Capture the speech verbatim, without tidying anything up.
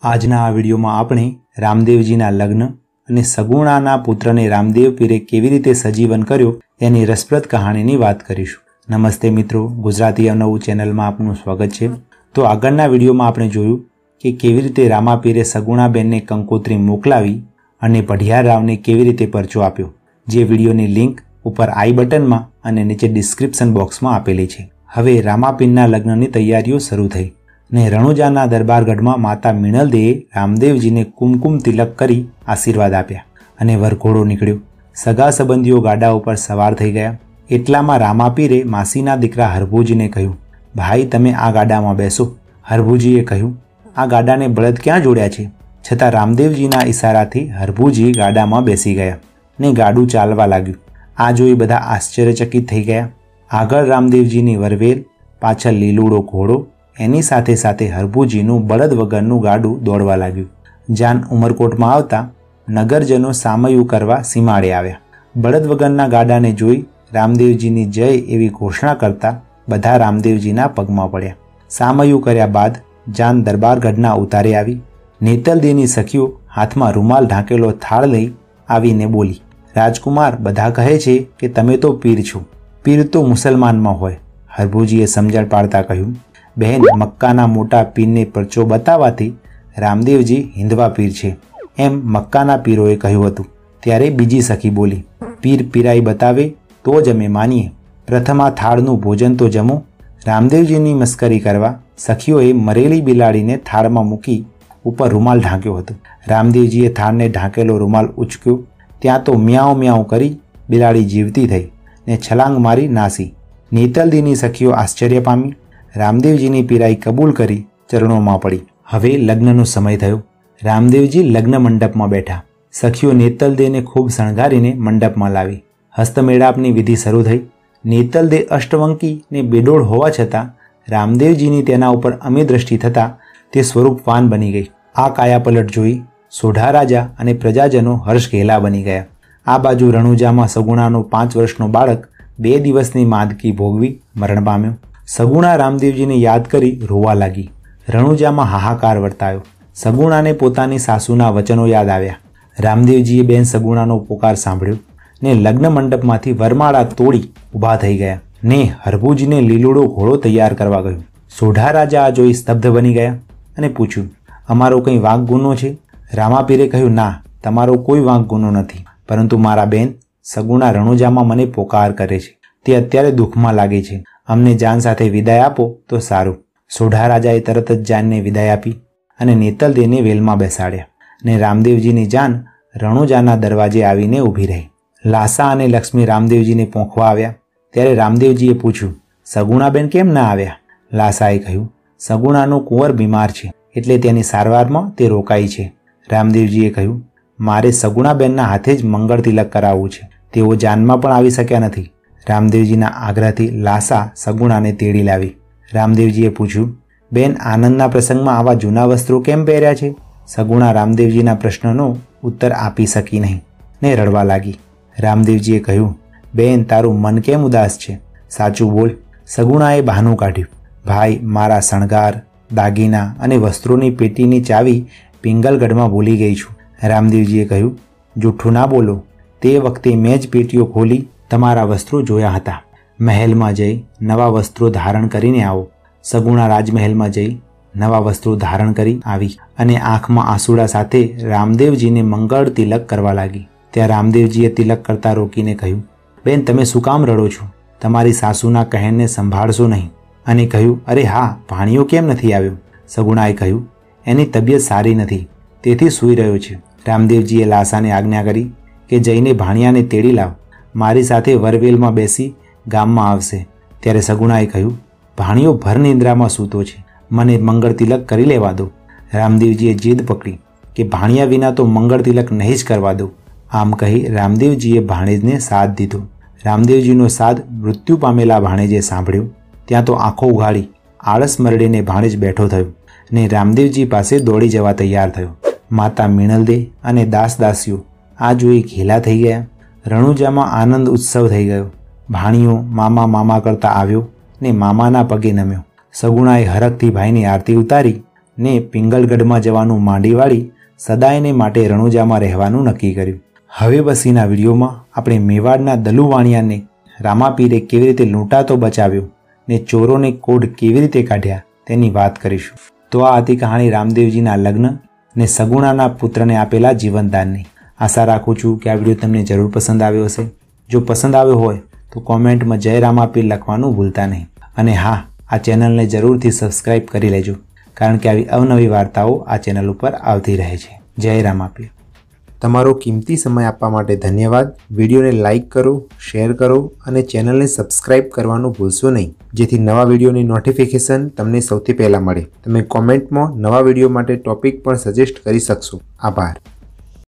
આજના આ વિડીયોમાં આપણે રામદેવજીના લગ્ન અને સગુણાના પુત્રને રામદેવ પીરે કેવી રીતે સજીવન કર્યો એની રસપ્રદ કહાણીની વાત કરીશું। નમસ્તે મિત્રો, ગુજરાતી અવનવું ચેનલમાં આપનું સ્વાગત છે। તો આગળના વિડીયોમાં આપણે જોયું કે કેવી રીતે રામા પીરે સગુણાબેનને કંકોત્રી મોકલાવી અને પઢિયાર રાવને કેવી રીતે પરચો આપ્યો, જે વિડીયોની લિંક ઉપર આઈ બટનમાં અને નીચે ડિસ્ક્રિપ્શન બોક્સમાં આપેલી છે। હવે રામાપીરના લગ્નની તૈયારીઓ શરૂ થઈ ને રણુજાના દરબારગઢમાં માતા મીણલદેએ રામદેવજીને કુમકુમ તિલક કરી આશીર્વાદ આપ્યા અને વરઘોડો નીકળ્યો। સગા સંબંધીઓ ગાડા ઉપર સવાર થઈ ગયા। એટલામાં રામાપીરે માસીના દીકરા હરભુજીને કહ્યું, ભાઈ તમે આ ગાડામાં બેસો। હરભુજીએ કહ્યું, આ ગાડાને બળદ ક્યાં જોડ્યા છે? છતાં રામદેવજીના ઈશારાથી હરભુજી ગાડામાં બેસી ગયા ને ગાડું ચાલવા લાગ્યું। આ જોઈ બધા આશ્ચર્યચકિત થઈ ગયા। આગળ રામદેવજીની વરવેલ, પાછળ લીલુડો ઘોડો, એની સાથે સાથે હરભુજીનું બળદ વગરનું ગાડું દોડવા લાગ્યું। જાન ઉમરકોટમાં આવતા નગરજનો સામયું કરવા સીમાડે આવ્યા। બળદ વગરના ગાડાને જોઈ રામદેવજીની જય એવી ઘોષણા કરતા બધા રામદેવજીના પગમાં પડ્યા। સામયું કર્યા બાદ જાન દરબારગઢના ઉતારે આવી। નેતલદેની સખીઓ હાથમાં રૂમાલ ઢાંકેલો થાળ લઈ આવીને બોલી, રાજકુમાર, બધા કહે છે કે તમે તો પીર છો, પીર તો મુસલમાનમાં હોય। હરભુજીએ સમજણ પાડતા કહ્યું, બહેન, મક્કાના મોટા પીરને પરચો બતાવવાથી રામદેવજી હિન્દવા પીર છે એમ મક્કાના પીરોએ કહ્યું હતું। ત્યારે બીજી સખી બોલી, પીર પીરાઈ બતાવે તો જ અમે માનીએ, પ્રથમ આ થાળનું ભોજન તો જમો। રામદેવજીની મસ્કરી કરવા સખીઓએ મરેલી બિલાડીને થાળમાં મૂકી ઉપર રૂમાલ ઢાંક્યો હતો। રામદેવજીએ થાળને ઢાંકેલો રૂમાલ ઉચક્યો, ત્યાં તો મ્યાઉ મ્યાઉ કરી બિલાડી જીવતી થઈ ને છલાંગ મારી નાસી। નેતલદીની સખીઓ આશ્ચર્ય પામી, રામદેવજીની પીરાઈ કબૂલ કરી ચરણોમાં પડી। હવે લગ્નનો સમય થયો। રામદેવજી લગ્ન મંડપમાં બેઠા। સખીઓ નેતલદેને ખૂબ શણગારીને મંડપમાં લાવી। હસ્તમેળાપની વિધિ શરૂ થઈ। નેતલદે અષ્ટવંકી ને બેડોળ હોવા છતાં રામદેવજીની તેના ઉપર અમી દ્રષ્ટિ થતાં તે સ્વરૂપવાન બની ગઈ। આ કાયાપલટ જોઈ સોઢા રાજા અને પ્રજાજનો હર્ષ ઘેલા બની ગયા। આ બાજુ રણુજામાં સગુણાનો પાંચ વર્ષનો બાળક બે દિવસની માંદકી ભોગવી મરણ પામ્યો। સગુણા રામદેવજીને યાદ કરી રોવા લાગી। રણુજામાં હાહાકાર વર્તાયો। સગુણાને પોતાની સાસુના વચનો યાદ આવ્યા। રામદેવજીએ બેન સગુણાનો પોકાર સાંભળ્યો ને લગ્ન મંડપમાંથી વરમાળા તોડી ઊભા થઈ ગયા ને હરભુજીને લીલુડો ઘોડો તૈયાર કરવા ગયું। સોઢા રાજા આ જોઈ સ્તબ્ધ બની ગયા અને પૂછ્યું, અમારો કંઈ વાંક ગુનો છે? રામાપીરે કહ્યું, ના, તમારો કોઈ વાંક ગુનો નથી, પરંતુ મારા બેન સગુણા રણુજામાં મને પોકાર કરે છે, તે અત્યારે દુઃખમાં લાગે છે, અમને જાન સાથે વિદાય આપો તો સારું। સોઢા રાજાએ તરત જ જાનને વિદાય આપી અને નેતલદેને વેલમાં બેસાડ્યા ને રામદેવજીની જાન રણુજાના દરવાજે આવીને ઊભી રહી। લાસા અને લક્ષ્મી રામદેવજીને પોંખવા આવ્યા ત્યારે રામદેવજીએ પૂછ્યું, સગુણાબેન કેમ ના આવ્યા? લાસાએ કહ્યું, સગુણાનો કુંવર બીમાર છે એટલે તેની સારવારમાં તે રોકાઈ છે। રામદેવજીએ કહ્યું, મારે સગુણાબેનના હાથે જ મંગળ તિલક કરાવવું છે, તેઓ જાનમાં પણ આવી શક્યા નથી। રામદેવજીના આગ્રહથી લાસા સગુણાને તેડી લાવી। રામદેવજીએ પૂછ્યું, બેન, આનંદના પ્રસંગમાં આવા જૂના વસ્ત્રો કેમ પહેર્યા છે? સગુણા રામદેવજીના પ્રશ્નનો ઉત્તર આપી શકી નહીં ને રડવા લાગી। રામદેવજીએ કહ્યું, બેન, તારું મન કેમ ઉદાસ છે? સાચું બોલ। સગુણાએ બહાનું કાઢ્યું, ભાઈ, મારા શણગાર, દાગીના અને વસ્ત્રોની પેટીની ચાવી પિંગલગઢમાં ભૂલી ગઈ છું। રામદેવજીએ કહ્યું, જૂઠું ના બોલો, તે વખતે મેં જ પેટીઓ ખોલી તમારા વસ્ત્રો જોયા હતા। મહેલમાં જઈ નવા વસ્ત્રો ધારણ કરીને આવો। સગુણા રાજમહેલમાં જઈ નવા વસ્ત્રો ધારણ કરી આવી અને આંખમાં આંસુડા સાથે રામદેવજીને મંગળ તિલક કરવા લાગી। ત્યાં રામદેવજીએ તિલક કરતા રોકીને કહ્યું, બેન, તમે શું કામ રડો છો? તમારી સાસુના કહેણને સંભાળશો નહીં? અને કહ્યું, અરે હા, ભાણિયો કેમ નથી આવ્યો? સગુણાએ કહ્યું, એની તબિયત સારી નથી, તેથી સૂઈ રહ્યો છે। રામદેવજીએ લાસાને આજ્ઞા કરી કે જઈને ભાણિયાને તેડી લાવ, મારી સાથે વરવેલમાં બેસી ગામમાં આવશે। ત્યારે સગુણાએ કહ્યું, ભાણિયો ભર નિંદ્રામાં સૂતો છે, મને મંગળ તિલક કરી લેવા દો। રામદેવજીએ જીદ પકડી કે ભાણિયા વિના તો મંગળ તિલક નહીં જ કરવા દો। આમ કહી રામદેવજીએ ભાણેજને સાથ દીધો। રામદેવજીનો સાથ મૃત્યુ પામેલા ભાણેજે સાંભળ્યો ત્યાં તો આંખો ઉઘાડી આળસ મરડીને ભાણેજ બેઠો થયો ને રામદેવજી પાસે દોડી જવા તૈયાર થયો। માતા મીણલદે અને દાસ દાસીઓ આ જોઈ ઘેલા થઈ ગયા। રણુજામાં આનંદ ઉત્સવ થઈ ગયો। ભાણિયો મામા મામા કરતા આવ્યો ને મામાના પગે નમ્યો। સગુણાએ હરખથી ભાઈની આરતી ઉતારી ને પિંગલગઢમાં જવાનું માંડી વાળી સદાયને માટે રણુજામાં રહેવાનું નક્કી કર્યું. હવે પછીના વિડીયોમાં આપણે મેવાડના દલુવાણિયાને રામાપીરે કેવી રીતે લૂંટાતો બચાવ્યો ને ચોરોને કોડ કેવી રીતે કાઢ્યા તેની વાત કરીશું. તો આ હતી કહાણી રામદેવજીના લગ્ન ને સગુણાના પુત્રને આપેલા જીવનદાનની. આશા રાખું છું કે આ વિડીયો તમને જરૂર પસંદ આવ્યો હશે. જો પસંદ આવ્યો હોય તો કોમેન્ટમાં જય રામાપીર લખવાનું ભૂલતા નહીં. અને હા, આ ચેનલને જરૂરથી સબસ્ક્રાઈબ કરી લેજો, કારણ કે આવી અવનવી વાર્તાઓ આ ચેનલ ઉપર આવતી રહે છે. જય રામાપીર. તમારો કિંમતી સમય આપવા માટે ધન્યવાદ. વિડીયોને લાઇક કરો, શેર કરો અને ચેનલને સબસ્ક્રાઇબ કરવાનું ભૂલશો નહીં, જેથી નવા વિડીયોની નોટિફિકેશન તમને સૌથી પહેલાં મળે. તમે કોમેન્ટમાં નવા વિડીયો માટે ટોપિક પણ સજેસ્ટ કરી શકશો. આભાર.